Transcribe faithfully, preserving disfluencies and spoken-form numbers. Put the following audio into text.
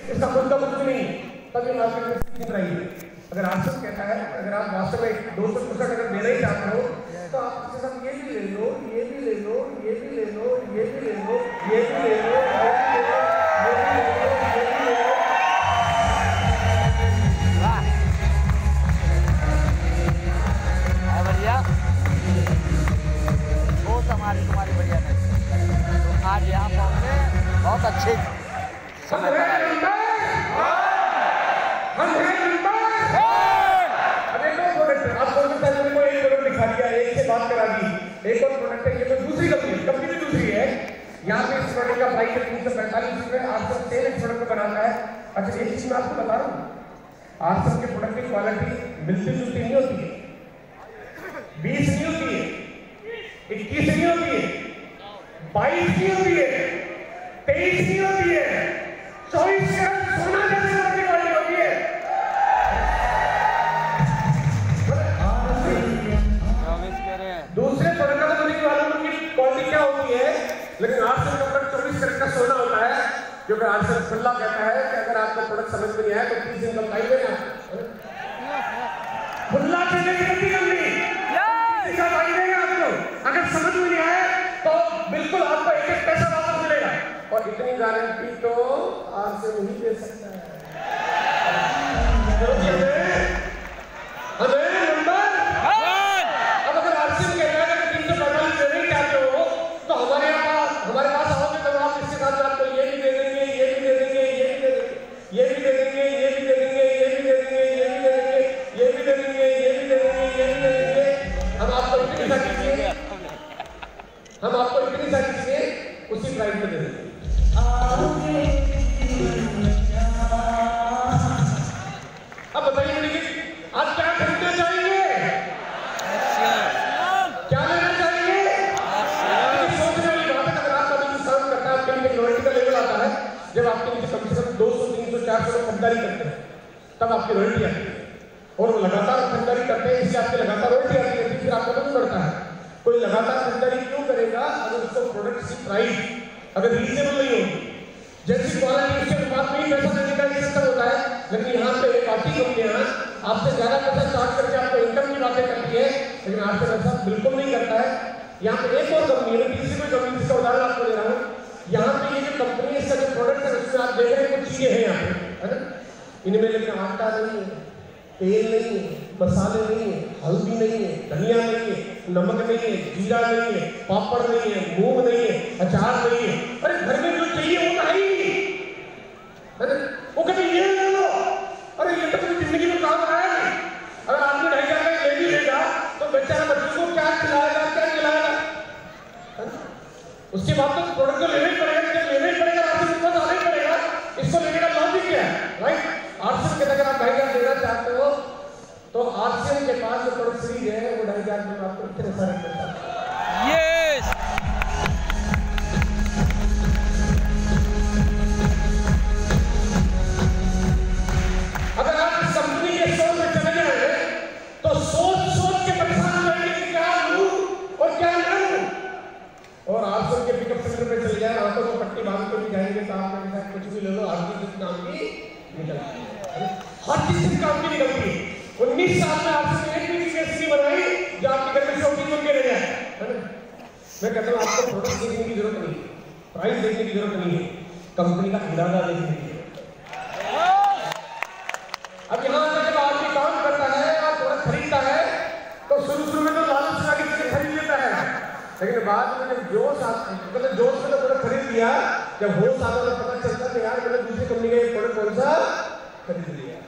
इसका खुद का कुछ भी नहीं, तभी मार्केट में सीखनी चाहिए। अगर आरसीएम कहता है, अगर आप वास्तव में दो सौ परसेंट अगर देना ही चाहते हो तो आप इसके साथ ये भी ले लो, ये भी ले लो, ये भी ले लो, ये भी ले लो, ये भी ले लो, ये भी ले लो, ये भी ले लो, ये भी ले लो। बढ़िया, बहुत हमारी तुम्हारी बढ़िया है। तो आज यहाँ पहुँचे बहुत अच्छे समय पर आए। बात करा दी, एक और प्रोडक्ट है, ये तो दूसरी कंपनी है, कंपनी भी दूसरी है। यहाँ पे इस प्रोडक्ट का प्राइस है तीन सौ पैंतालीस रुपये, आठ सौ तेल इस प्रोडक्ट को बनाता है। अच्छा एक चीज मैं आपको बता रहा हूँ, आरसीएम के प्रोडक्ट की क्वालिटी मिलती जुलती नहीं होती है, बीस नहीं होती है, इक्कीस नहीं होती है, बाईस नहीं होती है, तेईस नहीं होती है, चौबीस कैरेट सोना जैसी क्वालिटी होती है। दूसरे प्रोडक्ट का तो मुझे मालूम है कि क्वालिटी क्या होती है, लेकिन आरसीएम का प्रोडक्ट चौबीस कैरेट का सोना होता है, जो कि आरसीएम खुला कहता है कि अगर आपको प्रोडक्ट समझ में नहीं आया तो तीस दिन का टाइम देना। खुला चलने की गलती करनी, इसका टाइम देगा आपको। अगर समझ में नहीं आया तो बिल्कुल आपको एक एक पैसा वापस मिलेगा, और इतनी गारंटी तो आरसीएम ही दे सकता है। हमें हमारे पास आओगे तो आप इसके साथ आपको ये भी दे देंगे, ये भी दे देंगे, ये भी दे देंगे, ये भी दे देंगे, ये भी दे देंगे, ये भी दे देंगे, ये भी दे देंगे, ये भी दे देंगे, ये भी दे देंगे, ये भी दे देंगे। हम आपको इतनी सारी चीजें हम आपको इतनी सारी चीजें उसी प्राइस में दे देंगे। अब बताइए मुझे आज क्या खरीदना चाहिए, क्या लेना चाहिए? रॉयल्टी का लेवल आता है जब आपके नीचे कम से कम दो सौ तीन सौ चार सौ लोग खरीदारी करते हैं, तब आपकी रॉयल्टी आती है, और वो लगातार खरीदारी करते हैं, इसलिए आपकी लगातार रॉयल्टी आती है, फिर आपका बंद करता है। कोई लगातार खरीदारी क्यों करेगा अगर उसको प्रोडक्ट की प्राइस अगर रीजनेबल नहीं होगी, जैसी क्वालिटी उसके अनुपात में ही पैसा देने का सिस्टम होता है। लेकिन यहाँ पे एक आधी कंपनियां आपसे ज्यादा पैसा चार्ज करके आपको इनकम की बातें करती है, लेकिन आपसे पैसा बिल्कुल नहीं करता है। यहाँ पे एक और कंपनी है, तीसरी कोई कंपनी जिसका उदाहरण आपको दे रहा हूँ। यहाँ पे ये जो कंपनी है, इसका जो प्रोडक्ट है उसमें आप देख रहे हैं कुछ चीजें हैं यहाँ पे, है ना? इनमें लेकिन आटा नहीं है, तेल नहीं है, मसाले नहीं है, हल्दी नहीं है, धनिया नहीं है, नमक नहीं है, जीरा नहीं है, पापड़ नहीं है, मूंग नहीं है, अचार नहीं है। अरे घर में जो चाहिए वो नहीं, वो कहते ये ले लो, अरे ये तो पूरी जिंदगी में काम आया नहीं। अगर आदमी ढाई हजार का ले भी लेगा तो बेचारा बच्चों को क्या खिलाएगा, क्या खिलाएगा? उसके बाद तो प्रोडक्ट को लेना ही पड़ेगा, जब लेना ही पड़ेगा आरसीएम के पास आना ही पड़ेगा। इसको लेने का लॉजिक क्या है, राइट? आरसीएम के अगर आप ढाई हजार लेना चाहते हो तो आरसीएम के पास जो प्रोडक्ट सीरीज है वो ढाई हजार में आपको इतने सारे मिलता है। यस अगर आप इस कंपनी के स्टोर में चले जाए तो सोच सोच के परेशान हो जाएंगे कि क्या लूं और क्या ना लूं। और आरसीएम के पिकअप सेंटर पे चले जाए, आंखों को पट्टी बांध के भी जाएंगे तो आप मेरे साथ कुछ भी ले लो, हर चीज काम की निकलती है, हर चीज काम की निकलती है। उन्नीस साल में आरसीएम एक भी केस नहीं बनाई जो आपके घर में शॉपिंग करके ले जाए। मैं कहता हूँ आपको प्रोडक्ट देखने की जरूरत नहीं है, प्राइस देखने की जरूरत नहीं है, कंपनी का इरादा देखने की जरूरत है। अब यहाँ से जब आदमी काम करता है और प्रोडक्ट खरीदता है तो शुरू शुरू में तो लालच लगा के चीजें खरीद लेता है, लेकिन बाद में जब जोश मतलब जोश में तो प्रोडक्ट खरीद लिया, जब होश आता है पता चलता है यार मैंने दूसरी कंपनी का एक प्रोडक्ट कौन सा खरीद लिया।